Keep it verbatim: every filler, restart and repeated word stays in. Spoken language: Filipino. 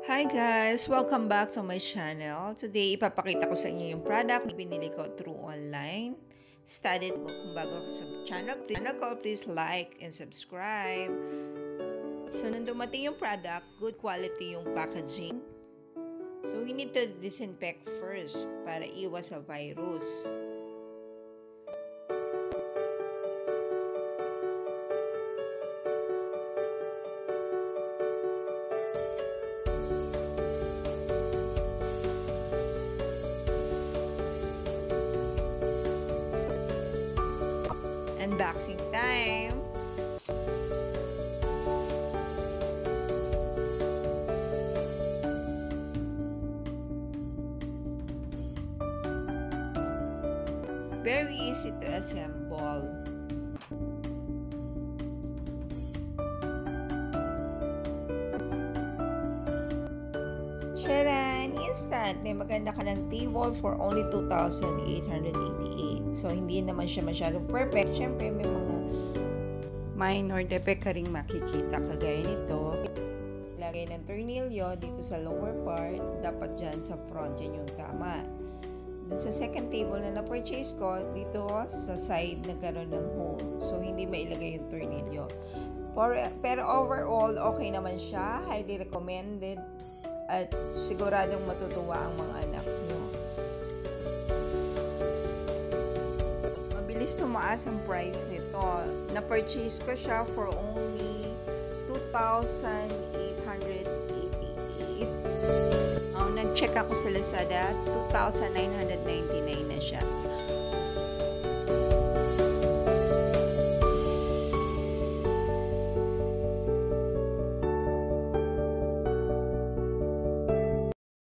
Hi guys! Welcome back to my channel. Today, ipapakita ko sa inyo yung product na binili ko through online. Studied book. Kung bago ka sa channel, please, please like and subscribe. So, nung dumating yung product, good quality yung packaging. So, we need to disinfect first para iwas sa virus. Unboxing time. Very easy to assemble. Charan! Instant! May maganda ka ng table for only two thousand eight hundred eighty-eight. So, hindi naman siya masyadong perfect. Siyempre, may mga minor defect ka rin makikita kagaya nito. Lagay ng tornilyo dito sa lower part. Dapat dyan sa front, yan yung tama. Dun sa second table na na-purchase ko, dito sa side nagkaroon ng hole. So, hindi mailagay yung tornilyo. For, pero overall, okay naman siya. Highly recommended. At siguradong matutuwa ang mga anak nyo. Mabilis tumaas ang price nito. Na-purchase ko siya for only two thousand eight hundred eighty-eight. Oh, nag-check ako sa Lazada, two thousand nine hundred ninety-nine na siya.